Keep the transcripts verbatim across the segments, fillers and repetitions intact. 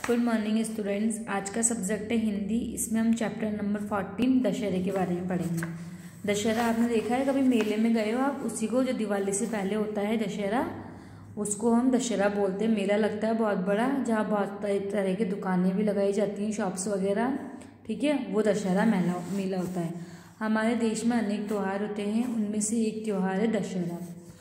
Good morning students. आज का subject है हिंदी। इसमें हम चैप्टर नंबर फोर्टीन दशहरे के बारे में पढ़ेंगे। दशहरा आपने देखा है, कभी मेले में गए हो आप? उसी को जो दिवाली से पहले होता है दशहरा, उसको हम दशहरा बोलते हैं। मेला लगता है बहुत बड़ा, जहाँ बहुत तरह की दुकानें भी लगाई जाती हैं, शॉप्स वगैरह, ठीक है। वो दशहरा मेला मेला होता है। हमारे देश में अनेक त्यौहार होते हैं, उनमें से एक त्यौहार है दशहरा।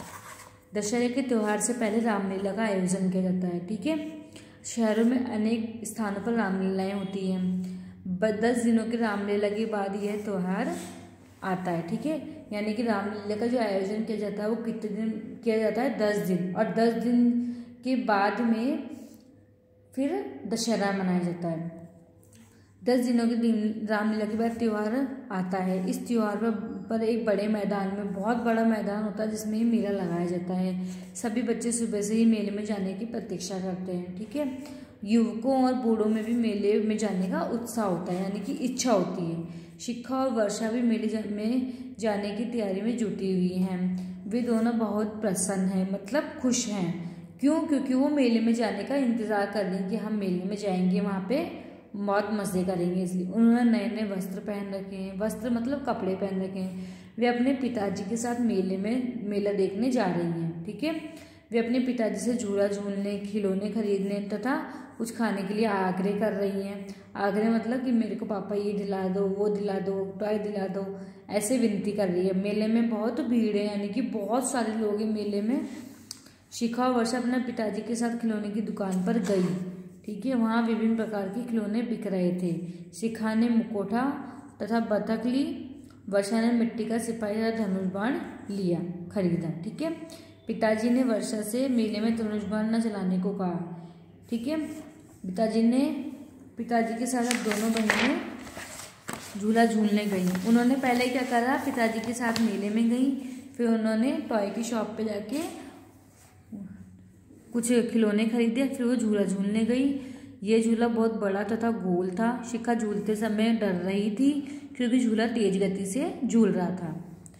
दशहरे के त्यौहार से पहले रामलीला का आयोजन किया जाता है, ठीक है। शहरों में अनेक स्थानों पर रामलीलाएं होती हैं। दस दिनों की रामलीला के बाद यह त्यौहार आता है, ठीक है। यानी कि रामलीला का जो आयोजन किया जाता है वो कितने दिन किया जाता है? दस दिन। और दस दिन के बाद में फिर दशहरा मनाया जाता है। दस दिनों के दिन रामलीला के बाद त्यौहार आता है। इस त्यौहार पर पर एक बड़े मैदान में, बहुत बड़ा मैदान होता है जिसमें मेला लगाया जाता है। सभी बच्चे सुबह से ही मेले में जाने की प्रतीक्षा करते हैं, ठीक है। युवकों और बूढ़ों में भी मेले में जाने का उत्साह होता है, यानी कि इच्छा होती है। शिखा और वर्षा भी मेले जा, में जाने की तैयारी में जुटी हुई हैं। वे दोनों बहुत प्रसन्न हैं, मतलब खुश हैं। क्यों? क्योंकि वो मेले में जाने का इंतजार कर रही हैं कि हम मेले में जाएंगे, वहाँ पे बहुत मज़े करेंगे। इसलिए उन्होंने नए नए वस्त्र पहन रखे हैं। वस्त्र मतलब कपड़े पहन रखे हैं। वे अपने पिताजी के साथ मेले में मेला देखने जा रही हैं, ठीक है। वे अपने पिताजी से झूला झूलने, खिलौने खरीदने तथा कुछ खाने के लिए आग्रह कर रही हैं। आग्रह मतलब कि मेरे को पापा ये दिला दो, वो दिला दो, टॉय दिला दो, ऐसे विनती कर रही है। मेले में बहुत भीड़ है, यानी कि बहुत सारे लोग हैं मेले में। शिखा और वर्षा अपने पिताजी के साथ खिलौने की दुकान पर गई, ठीक है। वहाँ विभिन्न प्रकार के खिलौने बिक रहे थे। शिखा ने मुकोटा तथा बतख ली। वर्षा ने मिट्टी का सिपाही तथा धनुष बाण लिया, खरीदा, ठीक है। पिताजी ने वर्षा से मेले में धनुष बाण न चलाने को कहा, ठीक है। पिताजी ने पिताजी के साथ अब दोनों बहनें झूला झूलने गई। उन्होंने पहले क्या करा, पिताजी के साथ मेले में गई, फिर उन्होंने टॉय की शॉप पे जाके कुछ खिलौने खरीदे, फिर वो झूला झूलने गई। ये झूला बहुत बड़ा तथा गोल था। शिखा झूलते समय डर रही थी क्योंकि झूला तेज गति से झूल रहा था।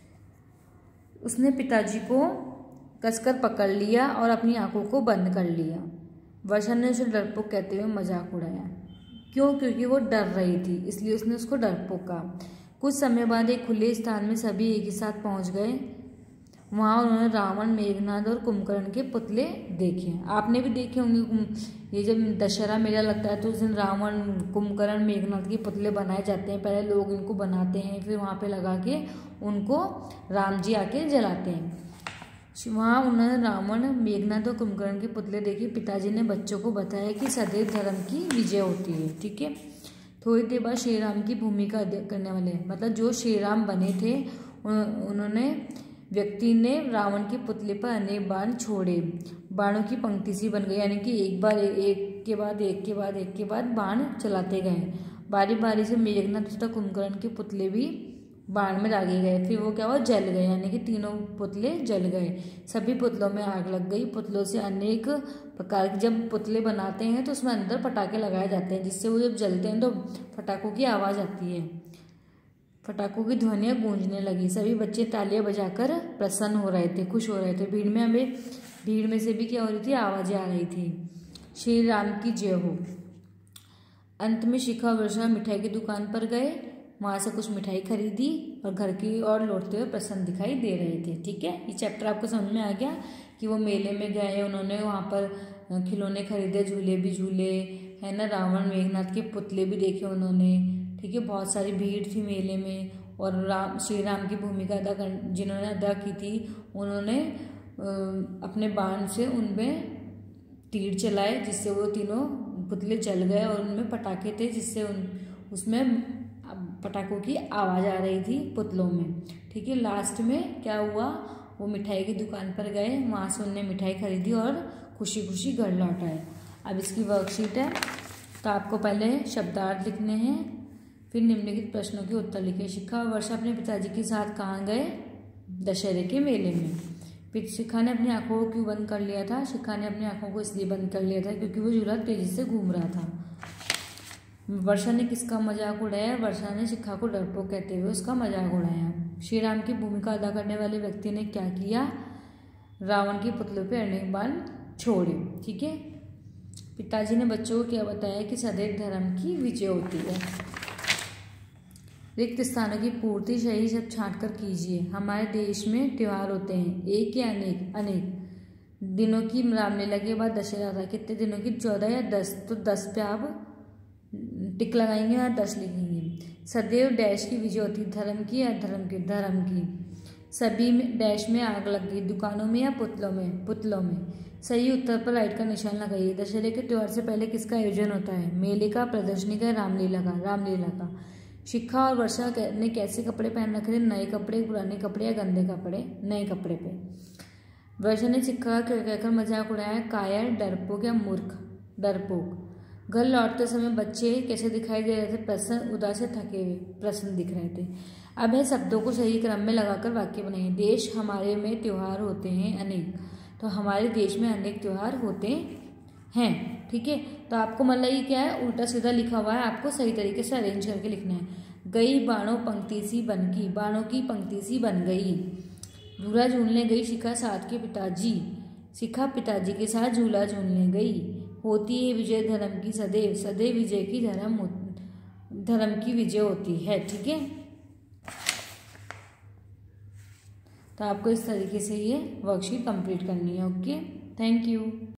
उसने पिताजी को कसकर पकड़ लिया और अपनी आंखों को बंद कर लिया। वर्षा ने उसे डरपोक कहते हुए मजाक उड़ाया। क्यों? क्योंकि वो डर रही थी, इसलिए उसने उसको डरपोक कहा। कुछ समय बाद एक खुले स्थान में सभी एक ही साथ पहुंच गए। वहाँ उन्होंने रावण, मेघनाद और कुंभकर्ण के पुतले देखे। आपने भी देखे होंगे, ये जब दशहरा मेला लगता है तो उस दिन रावण, कुंभकर्ण, मेघनाद के पुतले बनाए जाते हैं। पहले लोग इनको बनाते हैं, फिर वहाँ पे लगा के उनको राम जी आके जलाते हैं। वहाँ उन्होंने रावण, मेघनाद और कुंभकर्ण के पुतले देखे। पिताजी ने बच्चों को बताया कि सदैव धर्म की विजय होती है, ठीक है। थोड़ी देर बाद श्री राम की भूमिका करने वाले, मतलब जो श्री राम बने थे, उन्होंने व्यक्ति ने रावण के पुतले पर अनेक बाण छोड़े। बाणों की पंक्ति सी बन गई, यानी कि एक बार एक के बाद एक के बाद एक के बाद बाण चलाते गए। बारी बारी से मेघनाद तथा कुंभकर्ण के पुतले भी बाण में दागे गए। फिर वो क्या हुआ, जल गए, यानी कि तीनों पुतले जल गए। सभी पुतलों में आग लग गई। पुतलों से अनेक प्रकार के, जब पुतले बनाते हैं तो उसमें अंदर पटाखे लगाए जाते हैं, जिससे वो जब जलते हैं तो पटाखों की आवाज़ आती है। पटाखों की ध्वनियाँ गूंजने लगी। सभी बच्चे तालियां बजाकर प्रसन्न हो रहे थे, खुश हो रहे थे। भीड़ में हमें भीड़ में से भी क्या हो रही थी, आवाज़ें आ रही थी, श्री राम की जय हो। अंत में शिखा और वर्षा मिठाई की दुकान पर गए। वहाँ से कुछ मिठाई खरीदी और घर की ओर लौटते हुए प्रसन्न दिखाई दे रहे थे, ठीक है। ये चैप्टर आपको समझ में आ गया कि वो मेले में गए, उन्होंने वहाँ पर खिलौने खरीदे, झूले भी झूले, है ना। रावण, मेघनाद के पुतले भी देखे उन्होंने, ठीक है। बहुत सारी भीड़ थी मेले में। और राम श्री राम की भूमिका अदा कर जिन्होंने अदा की थी, उन्होंने अपने बाण से उनमें तीर चलाए, जिससे वो तीनों पुतले जल गए। और उनमें पटाखे थे, जिससे उन उसमें पटाखों की आवाज़ आ रही थी पुतलों में, ठीक है। लास्ट में क्या हुआ, वो मिठाई की दुकान पर गए, वहाँ से उनने मिठाई खरीदी और खुशी खुशी घर लौट आए। अब इसकी वर्कशीट है, तो आपको पहले शब्दार्थ लिखने हैं, फिर निम्नलिखित प्रश्नों के उत्तर लिखे। शिखा और वर्षा अपने पिताजी के साथ कहाँ गए? दशहरे के मेले में। फिर शिखा ने अपनी आंखों को क्यों बंद कर लिया था? शिखा ने अपनी आंखों को इसलिए बंद कर लिया था क्योंकि वो झूला तेजी से घूम रहा था। वर्षा ने किसका मजाक उड़ाया? वर्षा ने शिखा को डरपोक कहते हुए उसका मजाक उड़ाया। श्री राम की भूमिका अदा करने वाले व्यक्ति ने क्या किया? रावण के पुतलों पर अनेक बाण छोड़े, ठीक है। पिताजी ने बच्चों को क्या बताया कि सदैव धर्म की विजय होती है। रिक्त स्थानों की पूर्ति सही सब छांट कर कीजिए। हमारे देश में त्योहार होते हैं, एक या अनेक? अनेक दिनों की रामलीला के बाद दशहरा था, कितने दिनों की? चौदह या दस? तो दस पे आप टिक लगाएंगे या दस लिखेंगे। सदैव डैश की विजय होती, धर्म की या धर्म की? धर्म की। सभी में डैश में आग लग गई, दुकानों में या पुतलों में? पुतलों में। सही उत्तर पर लाइट का निशान लगाइए। दशहरे के त्योहार से पहले किसका आयोजन होता है? मेले का, प्रदर्शनी का, रामलीला का? रामलीला का। शिखा और वर्षा ने कैसे कपड़े पहन रखे थे? नए कपड़े, पुराने कपड़े या गंदे कपड़े? नए कपड़े पे। वर्षा ने शिखा का कहकर मजाक उड़ाया, कायर, डरपोक या मूर्ख? डरपोक। घर लौटते समय बच्चे कैसे दिखाई दे रहे थे? प्रसन्न, उदास, थके हुए? प्रसन्न दिख रहे थे। अब है शब्दों को सही क्रम में लगाकर वाक्य बनाइए। देश हमारे में त्योहार होते हैं अनेक, तो हमारे देश में अनेक त्योहार होते हैं। ठीक है, तो आपको मतलब ये क्या है, उल्टा सीधा लिखा हुआ है, आपको सही तरीके से अरेंज करके लिखना है। गई बाणों पंक्ति सी बन की, बाणों की पंक्ति सी बन गई। झूला झूलने गई शिखा साथ के पिताजी, शिखा पिताजी के साथ झूला झूलने गई। होती है विजय धर्म की सदैव, सदैव विजय की धर्म धर्म की विजय होती है। ठीक है, तो आपको इस तरीके से ये वर्कशीट कंप्लीट करनी है। Okay, thank you.